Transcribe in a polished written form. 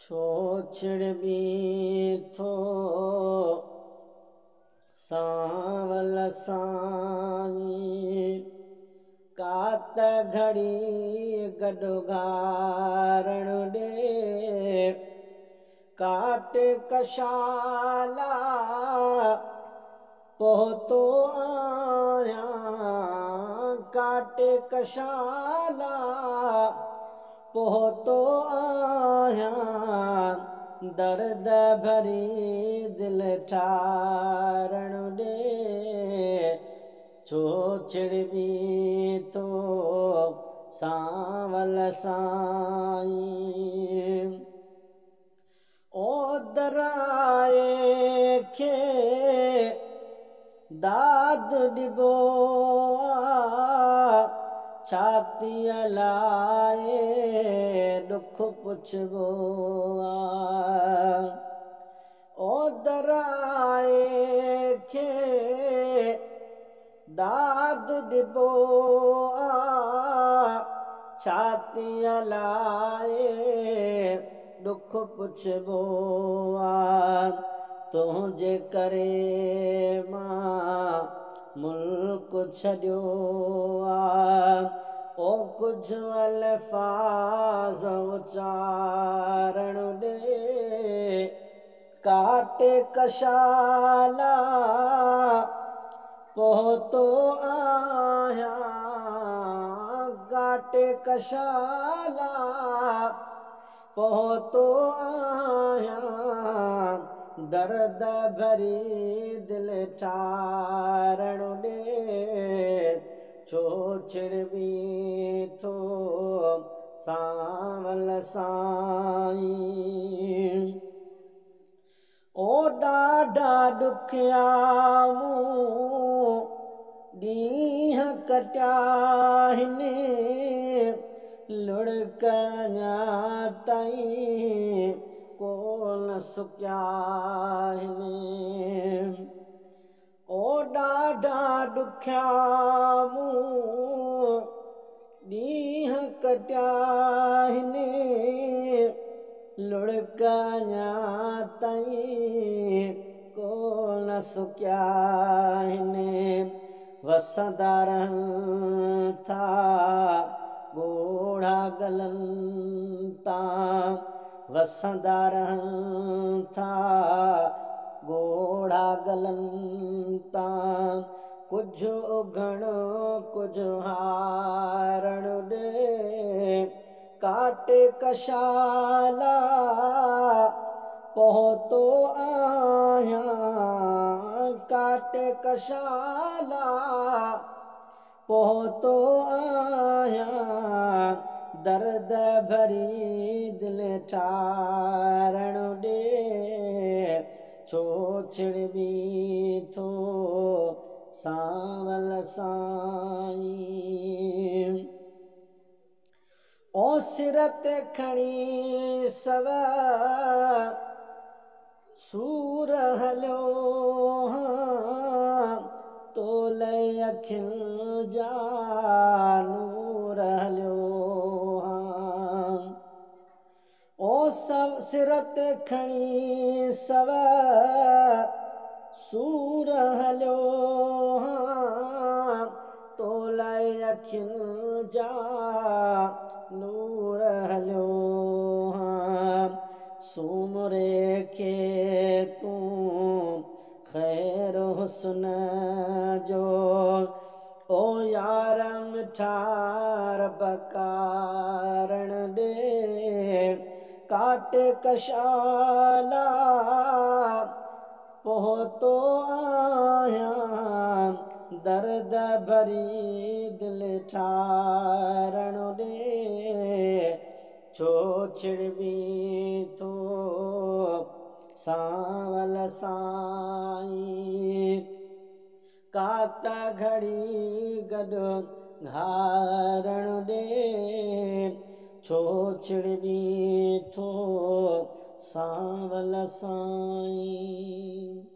छोछड़बी थो सांवल साईं कात घड़ी गॾु घारण ॾे काट कशाला पहुतो आहियां काट कशाला पहुतो आहियां दर्द भरी दिल ठारण ॾे छोछड़बी थो सांवल साईं ओ दराए खे दाद ॾिबो छातीअ लाइ ॾुख पुछबो ओ दराए खे दाद ॾिबो छातीअ लाइ ॾुख पुछबो तुंहिंजे करे मां मुल्क छॾियो ओ कुझु अल्फाज़ उचारण ॾे काट कशाला पहुतो आहियां काट कशाला पहुतो आहियां दर्द भरी दिल ठारण ॾे छोछड़बी थो सांवल साईं ओ ॾाढा ॾुखिया मूं ॾींहं कटिया आहिनि लुड़क अञां ताईं कोन सुकिया आहिनि ओ ॾाढा ॾुखिया मूं ॾींहं कटिया आहिनि लुड़क अञां ताईं कोन सुकिया आहिनि वसंदा रहनि था ॻोढ़ा गलनि था वसंदा रहनि था ॻोढ़ा गलनि था कुझु उघण कुझु हारण ॾे काट कशाला पहुतो आहियां काट कशाला पहुतो आहियां दर्द भरी दिल ठारण ॾे छोछड़बी थो सांवल साईं ओ सिर ते खणी सव सूर हलियो तोले अखियुनि जा नूर हलियो ओ सब सिर ते खणी सव सूर हलियो तोले अखियुनि जा नूर हलियो सूमरे खे तूं ख़ैर हुस्न जो ओ यार मिठार बकारण ॾे काट कशाला पहुतो आहियां दर्द भरी दिल ठारण ॾे छोछड़बी थो सांवल साईं कात घड़ी गॾु घारण ॾे छोछड़बी थो सांवल साईं।